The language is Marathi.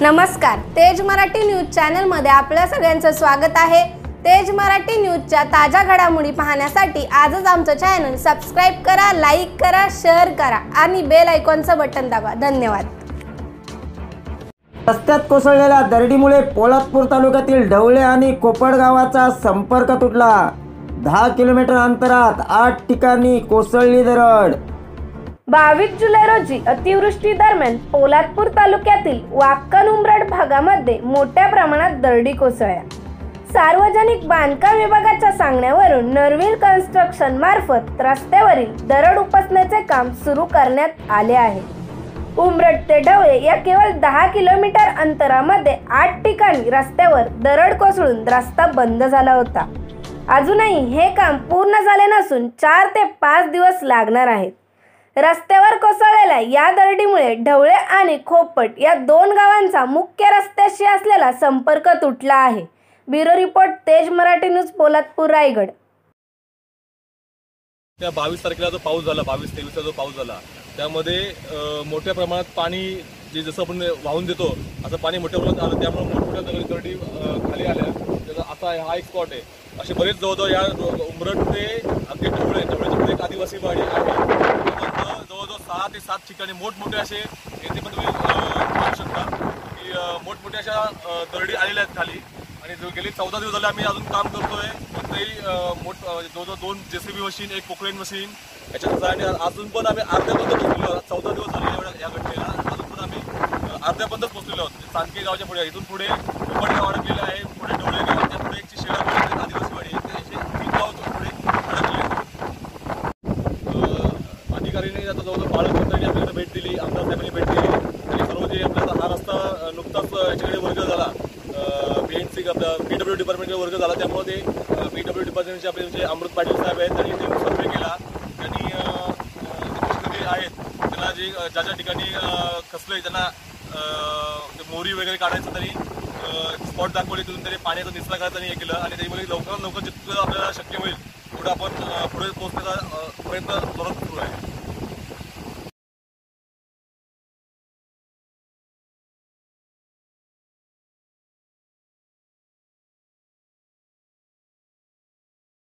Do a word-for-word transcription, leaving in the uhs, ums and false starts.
नमस्कार, तेज मराठी न्यूज चॅनलमध्ये आपल्या सगळ्यांचं स्वागत आहे। तेज मराठी न्यूजच्या ताज्या घडामोडी पाहण्यासाठी आजच आमचं चॅनल सबस्क्राइब करा, लाईक करा, शेअर करा आणि बेल आयकॉनचं बटन दाबा। धन्यवाद। रस्त्यात कोसळलेल्या दरडीमुळे पोलादपूर तालुक्यातील ढवळे आणि कोपड गावाचा संपर्क तुटला। दहा किलोमीटर अंतरात आठ ठिकाणी कोसळली दरड। बावीस जुलै रोजी अतिवृष्टी दरम्यान पोलादपूर तालुक्यातील वाक्कन उमरड भागामध्ये मोठ्या प्रमाणात दरडी कोसळल्या। सार्वजनिक बांधकाम विभागाच्या सांगण्यावरून नरविल कन्स्ट्रक्शन मार्फत रस्त्यावरील दरड उपसण्याचे काम सुरू करण्यात आले आहे। उमरड ते ढवळे या केवळ दहा किलोमीटर अंतरामध्ये आठ ठिकाणी रस्त्यावर दरड कोसळून रस्ता बंद झाला होता। अजूनही हे काम पूर्ण झाले नसून चार ते पाच दिवस लागणार आहेत। रस्त्यावर कोसळलेल्या या दरडीमुळे ढवळे आणि खोपट या दोन गावांचा मुख्य रस्त्याशी असलेला संपर्क तुटला आहे। ब्युरो रिपोर्ट, तेज मराठी न्यूज, पोलादपूर, रायगड। त्या बावीस तारखेला जो पाऊस झाला, बावीस तेवीसचा जो पाऊस झाला, त्यामध्ये मोठ्या प्रमाणात पाणी जे जसं आपण वाहून देतो असं पाणी मोठ्या प्रमाणात आलं, त्यामुळे मोठमोठ्या दरडी दरडी खाली आल्या। त्याचा असा हा एक स्पॉट आहे। असे बरेच जवळजवळ या उमरड ते अगदी ढवळे ढवळेच्या एक आदिवासी वाडी आहे, जवळजवळ सहा ते सात ठिकाणी मोठमोठे असे येथे पण तुम्ही पाहू शकता की मोठमोठे अशा दरडी आलेल्या आहेत खाली। आणि जो गेले चौदा दिवस झाले आम्ही अजून काम करतोय, कोणतंही मोठ जवळजवळ दोन जेसीबी मशीन, एक पोकलेन मशीन याच्यात, आणि अजून पण आम्ही अर्ध्यापर्यंत पोहोचलेलो। चौदा दिवस झाले एवढ्या या घटनेला, अजून पण आम्ही अर्ध्यापर्यंत पोहोचलेलो आहोत। चांदके गावाच्या पुढे, इथून पुढे कोपड गाव अडकलेलं आहे, पुढे ढवळे गाव, त्या पुढे एक शेळा आदिवासी वाडी आहे, असे तीन गाव पुढे अडकले। अधिकाऱ्यांनी आता जवळजवळ पालकमंत्र्यांनी आपल्याकडे भेट दिली, आमदार साहेबांनी भेट दिली, आणि सर्व जे आपल्याला हा रस्ता नुकताच याच्याकडे वर्ग झाला, बीएनसी आपला पीडब्ल्यू डिपार्टमेंटकडे वर्ग झाला, त्यामुळे ते पीडब्ल्यू डिपार्टमेंटचे आपले जे अमृत पाटील साहेब आहेत त्यांनी ते सर्वे केला। त्यांनी जे आहेत त्यांना जे ज्या ज्या ठिकाणी खचले त्यांना मोरी वगैरे काढायचं त्यांनी स्पॉट दाखवले, तिथून त्यांनी पाण्याचा निचरा करायला त्यांनी हे केलं, आणि त्यामुळे लवकरात लवकर जितकं आपल्याला शक्य होईल तेवढं आपण पुढे पोहोचण्याचा प्रयत्न करत सुरू आहे।